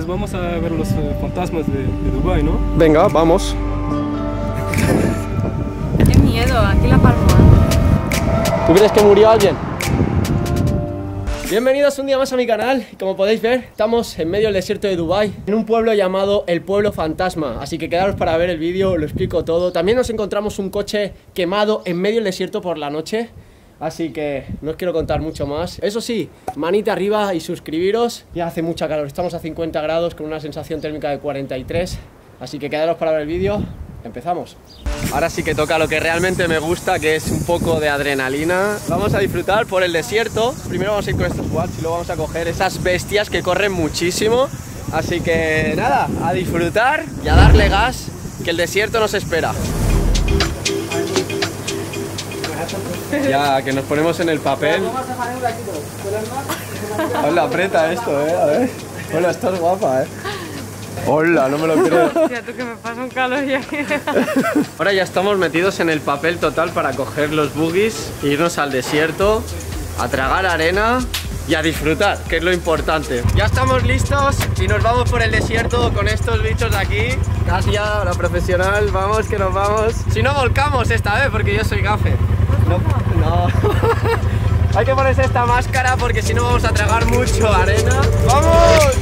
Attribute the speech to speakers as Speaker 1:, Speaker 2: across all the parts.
Speaker 1: vamos a ver los fantasmas de Dubái, ¿no?
Speaker 2: Venga, vamos.
Speaker 3: Qué miedo, aquí la palma.
Speaker 2: ¿Tú crees que murió alguien? Bienvenidos un día más a mi canal. Como podéis ver, estamos en medio del desierto de Dubái, en un pueblo llamado el Pueblo Fantasma. Así que quedaros para ver el vídeo, lo explico todo. También nos encontramos un coche quemado en medio del desierto por la noche. Así que no os quiero contar mucho más. Eso sí, manita arriba y suscribiros. Ya hace mucha calor, estamos a 50 grados con una sensación térmica de 43. Así que quedaros para ver el vídeo. Empezamos. Ahora sí que toca lo que realmente me gusta, que es un poco de adrenalina. Vamos a disfrutar por el desierto. Primero vamos a ir con estos quads y luego vamos a coger esas bestias que corren muchísimo. Así que nada, a disfrutar y a darle gas, que el desierto nos espera. Ya, que nos ponemos en el papel. Hola, aprieta esto, a ver. Hola, estás guapa, Hola, no me lo creo.
Speaker 3: Hostia, tú que me pasa un calor ya.
Speaker 2: Ahora ya estamos metidos en el papel total para coger los buggies e irnos al desierto, a tragar arena y a disfrutar, que es lo importante. Ya estamos listos y nos vamos por el desierto con estos bichos de aquí. Katia, la profesional, vamos que nos vamos. Si no volcamos esta vez, porque yo soy gafe. No. Hay que ponerse esta máscara porque si no vamos a tragar mucho arena. ¡Vamos!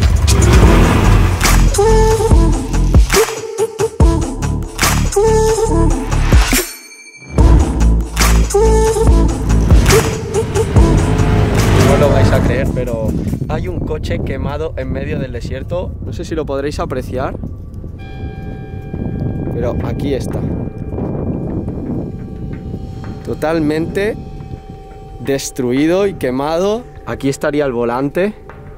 Speaker 2: No lo vais a creer, pero hay un coche quemado en medio del desierto. No sé si lo podréis apreciar, pero aquí está. Totalmente destruido y quemado. Aquí estaría el volante.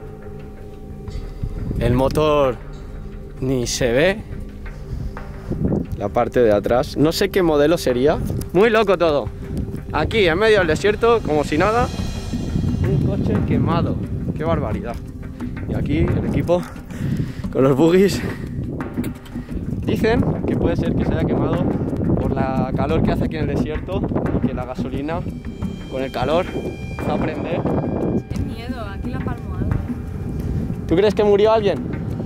Speaker 2: El motor ni se ve. La parte de atrás. No sé qué modelo sería. Muy loco todo. Aquí en medio del desierto, como si nada. Un coche quemado. Qué barbaridad. Y aquí el equipo con los buggies. Dicen que puede ser que se haya quemado por la calor que hace aquí en el desierto y que la gasolina con el calor va a prender.
Speaker 3: Qué miedo, aquí la palma.
Speaker 2: ¿Tú crees que murió alguien?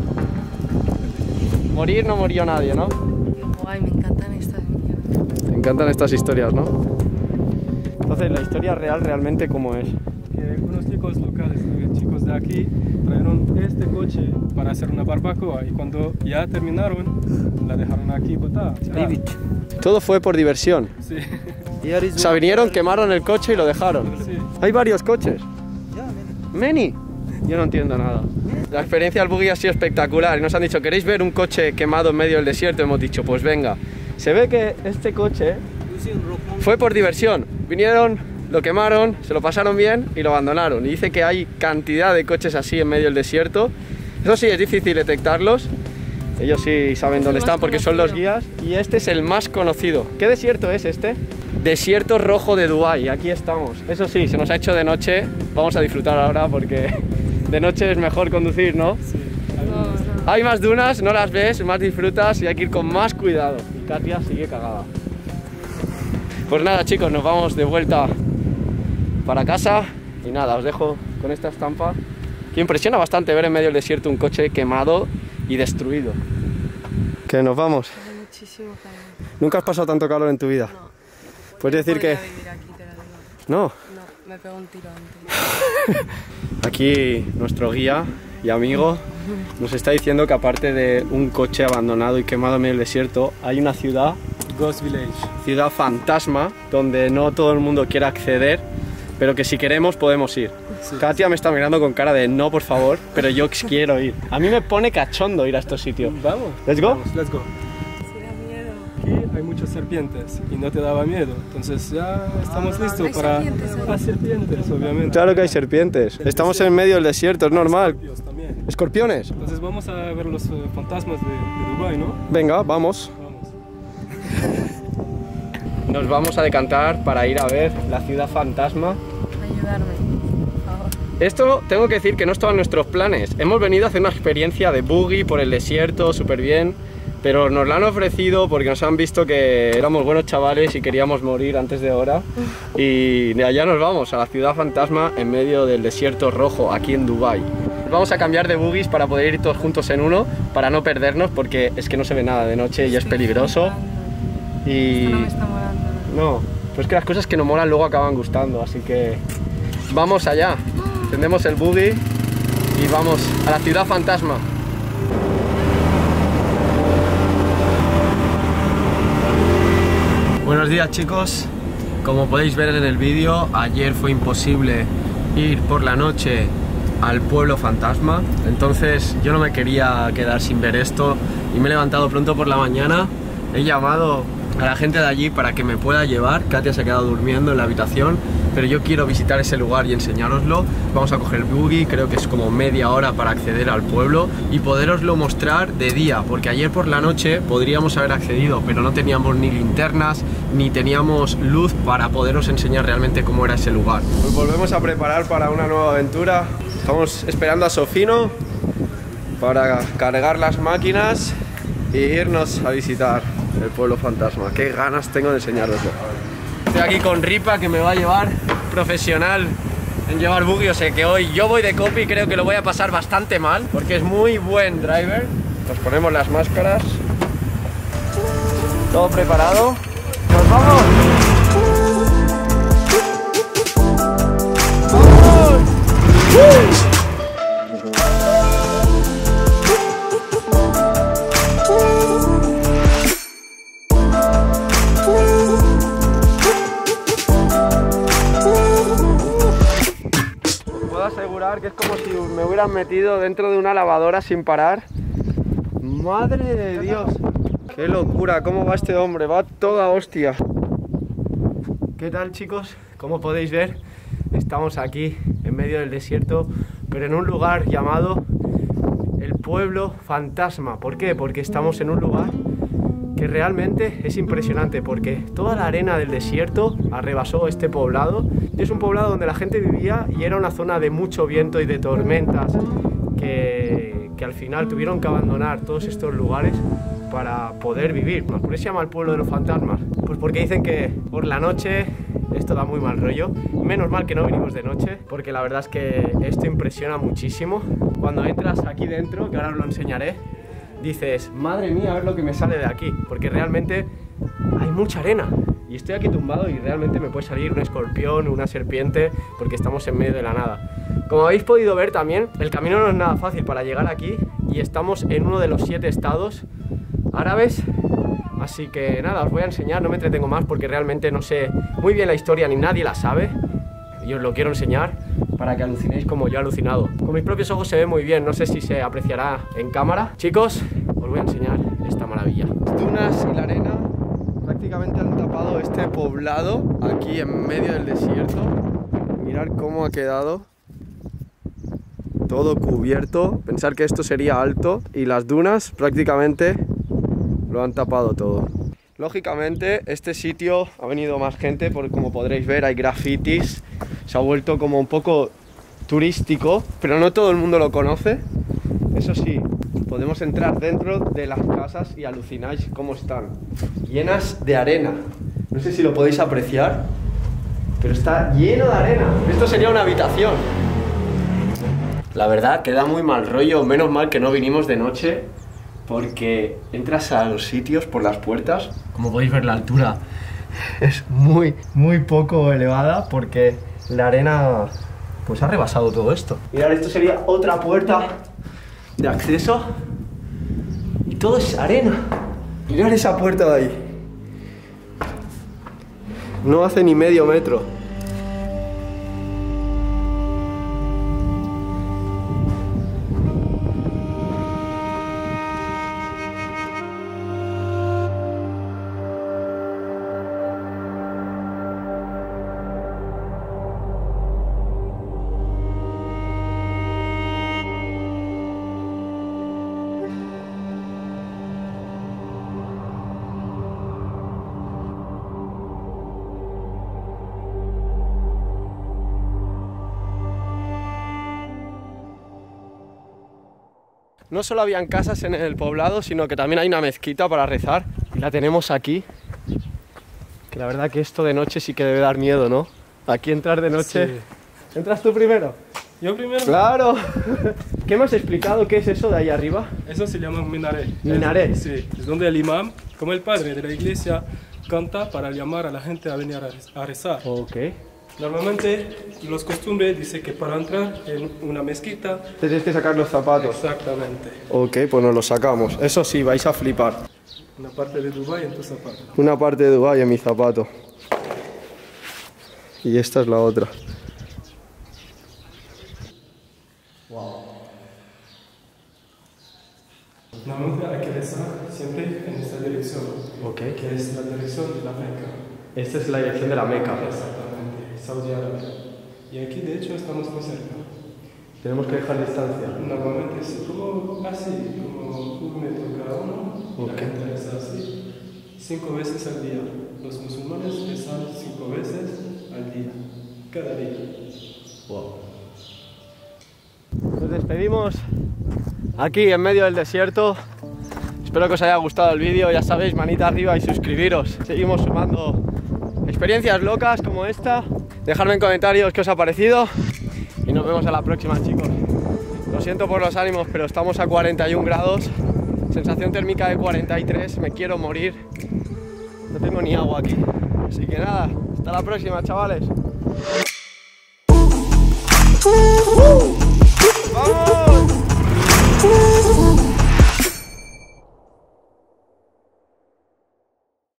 Speaker 2: Morir no murió nadie, ¿no?
Speaker 3: Qué guay, me encantan estas mierdas.
Speaker 2: Te encantan estas historias, ¿no? Entonces, la historia real realmente ¿cómo es?
Speaker 1: Que unos chicos locales, chicos de aquí, trajeron este coche para hacer una barbacoa y cuando ya terminaron, la dejaron aquí botada.
Speaker 2: Todo fue por diversión.
Speaker 1: Sí.
Speaker 2: O sea, vinieron, quemaron el coche y lo dejaron.
Speaker 1: Sí.
Speaker 2: Hay varios coches. Many. Yo no entiendo nada. La experiencia del buggy ha sido espectacular y nos han dicho, ¿queréis ver un coche quemado en medio del desierto? Hemos dicho, pues venga. Se ve que este coche fue por diversión. Vinieron, lo quemaron, se lo pasaron bien y lo abandonaron. Y dice que hay cantidad de coches así en medio del desierto. Eso sí, es difícil detectarlos. Ellos sí saben dónde están porque son los guías. Y este es el más conocido. ¿Qué desierto es este? Desierto Rojo de Dubái. Aquí estamos. Eso sí, se nos ha hecho de noche. Vamos a disfrutar ahora porque de noche es mejor conducir, ¿no?
Speaker 1: Sí.
Speaker 3: No.
Speaker 2: Hay más dunas, no las ves, más disfrutas y hay que ir con más cuidado. Y Katia sigue cagada. Pues nada, chicos, nos vamos de vuelta para casa. Y nada, os dejo con esta estampa que impresiona bastante ver en medio del desierto un coche quemado y destruido. Que nos vamos.
Speaker 3: Hace muchísimo calor.
Speaker 2: ¿Nunca has pasado tanto calor en tu vida?
Speaker 3: No.
Speaker 2: Puedes decir que...
Speaker 3: Vivir aquí, te lo digo.
Speaker 2: No.
Speaker 3: No, me pego un tiro antes.
Speaker 2: Aquí nuestro guía y amigo nos está diciendo que aparte de un coche abandonado y quemado en medio del desierto, hay una ciudad,
Speaker 1: Ghost Village.
Speaker 2: ciudad fantasma, donde no todo el mundo quiere acceder, pero que si queremos podemos ir.
Speaker 1: Sí.
Speaker 2: Katia me está mirando con cara de no, por favor, pero yo quiero ir. A mí me pone cachondo ir a estos sitios.
Speaker 1: Vamos.
Speaker 2: Let's go.
Speaker 1: Vamos, let's go.
Speaker 3: Sí, da miedo.
Speaker 1: Aquí hay muchas serpientes y no te daba miedo. Entonces ya estamos listos
Speaker 3: hay
Speaker 1: para...
Speaker 3: serpientes ahí.
Speaker 1: Ah, serpientes, obviamente.
Speaker 2: Claro que hay serpientes. Estamos en medio del desierto, es normal.
Speaker 1: Escorpios también.
Speaker 2: ¿Escorpiones?
Speaker 1: Entonces vamos a ver los fantasmas de Dubái, ¿no?
Speaker 2: Venga, vamos.
Speaker 1: Vamos.
Speaker 2: Nos vamos a decantar para ir a ver la ciudad fantasma.
Speaker 3: Ayudarme, por favor.
Speaker 2: Esto tengo que decir que no estaba en nuestros planes. Hemos venido a hacer una experiencia de buggy por el desierto, súper bien. Pero nos la han ofrecido porque nos han visto que éramos buenos chavales y queríamos morir antes de hora. Y de allá nos vamos, a la ciudad fantasma en medio del desierto rojo, aquí en Dubái. Vamos a cambiar de buggies para poder ir todos juntos en uno, para no perdernos, porque es que no se ve nada de noche y es peligroso. Y...
Speaker 3: Esto no me está molando.
Speaker 2: no, pues que las cosas que no molan luego acaban gustando, así que vamos allá. Encendemos el buggy y vamos a la ciudad fantasma. Buenos días, chicos. Como podéis ver en el vídeo, ayer fue imposible ir por la noche al pueblo fantasma, entonces yo no me quería quedar sin ver esto y me he levantado pronto por la mañana. He llamado a la gente de allí para que me pueda llevar. Katia se ha quedado durmiendo en la habitación, pero yo quiero visitar ese lugar y enseñároslo. Vamos a coger el buggy, creo que es como media hora para acceder al pueblo y poderoslo mostrar de día, porque ayer por la noche podríamos haber accedido, pero no teníamos ni linternas ni teníamos luz para poderos enseñar realmente cómo era ese lugar. Nos volvemos a preparar para una nueva aventura. Estamos esperando a Sofino para cargar las máquinas e irnos a visitar el pueblo fantasma. Qué ganas tengo de enseñaroslo. Estoy aquí con Ripa, que me va a llevar, profesional en llevar buggy. O sea que hoy yo voy de copy, creo que lo voy a pasar bastante mal, porque es muy buen driver. Nos ponemos las máscaras. Todo preparado. ¡Nos vamos! ¡Vamos! Que es como si me hubieran metido dentro de una lavadora sin parar. ¡Madre de Dios! ¡Qué locura! ¿Cómo va este hombre? Va toda hostia. ¿Qué tal, chicos? Como podéis ver, estamos aquí en medio del desierto, pero en un lugar llamado el pueblo fantasma. ¿Por qué? Porque estamos en un lugar que realmente es impresionante, porque toda la arena del desierto arrebasó este poblado. Es un poblado donde la gente vivía y era una zona de mucho viento y de tormentas que al final tuvieron que abandonar todos estos lugares para poder vivir. ¿Por qué se llama el pueblo de los fantasmas? Pues porque dicen que por la noche esto da muy mal rollo. Menos mal que no vinimos de noche, porque la verdad es que esto impresiona muchísimo. Cuando entras aquí dentro, que ahora os lo enseñaré, dices, madre mía, a ver lo que me sale de aquí, porque realmente hay mucha arena y estoy aquí tumbado y realmente me puede salir un escorpión, una serpiente, porque estamos en medio de la nada. Como habéis podido ver también, el camino no es nada fácil para llegar aquí y estamos en uno de los 7 estados árabes, así que nada, os voy a enseñar, no me entretengo más porque realmente no sé muy bien la historia ni nadie la sabe y os lo quiero enseñar para que alucinéis como yo he alucinado. Con mis propios ojos se ve muy bien, no sé si se apreciará en cámara. Chicos, os voy a enseñar esta maravilla. Las dunas y la arena prácticamente han tapado este poblado aquí en medio del desierto. Mirad cómo ha quedado todo cubierto. Pensar que esto sería alto y las dunas prácticamente lo han tapado todo. Lógicamente este sitio ha venido más gente, porque como podréis ver hay grafitis, se ha vuelto como un poco turístico, pero no todo el mundo lo conoce. Eso sí, podemos entrar dentro de las casas y alucináis cómo están, llenas de arena. No sé si lo podéis apreciar, pero está lleno de arena. Esto sería una habitación. La verdad que da muy mal rollo, menos mal que no vinimos de noche, porque entras a los sitios por las puertas. Como podéis ver, la altura es muy poco elevada, porque la arena pues ha rebasado todo esto. Mirad, esto sería otra puerta de acceso y todo es arena. Mirad esa puerta de ahí, no hace ni medio metro. No solo habían casas en el poblado, sino que también hay una mezquita para rezar. Y la tenemos aquí. Que la verdad que esto de noche sí que debe dar miedo, ¿no? Aquí entrar de noche...
Speaker 1: Sí.
Speaker 2: ¿Entras tú primero?
Speaker 1: ¿Yo primero?
Speaker 2: ¡Claro! ¿Qué me has explicado? ¿Qué es eso de ahí arriba?
Speaker 1: Eso se llama un minaret.
Speaker 2: ¿Minaret?
Speaker 1: Sí, es donde el imam, como el padre de la iglesia, canta para llamar a la gente a venir a rezar.
Speaker 2: Ok.
Speaker 1: Normalmente los costumbres dicen que para entrar en una mezquita...
Speaker 2: Tienes que sacar los zapatos.
Speaker 1: Exactamente.
Speaker 2: Ok, pues nos los sacamos. Eso sí, vais a flipar.
Speaker 1: Una parte de Dubái en tu zapato.
Speaker 2: Una parte de Dubái en mi zapato. Y esta es la otra. Wow.
Speaker 1: Normalmente hay que rezar siempre en esta dirección.
Speaker 2: Ok.
Speaker 1: Que es la dirección de la Meca.
Speaker 2: Esta es la dirección de la Meca.
Speaker 1: Exactamente, Saudi Arabia. Y aquí de hecho estamos muy cerca.
Speaker 2: Tenemos que dejar distancia.
Speaker 1: Normalmente es como así, como 1 metro cada uno.
Speaker 2: Ok.
Speaker 1: La gente reza así 5 veces al día. Los musulmanes rezan 5 veces al día, cada día.
Speaker 2: Wow. Nos despedimos aquí en medio del desierto. Espero que os haya gustado el vídeo. Ya sabéis, manita arriba y suscribiros. Seguimos sumando experiencias locas como esta. Dejadme en comentarios qué os ha parecido. Y nos vemos a la próxima, chicos. Lo siento por los ánimos, pero estamos a 41 grados. Sensación térmica de 43. Me quiero morir. No tengo ni agua aquí. Así que nada, hasta la próxima, chavales.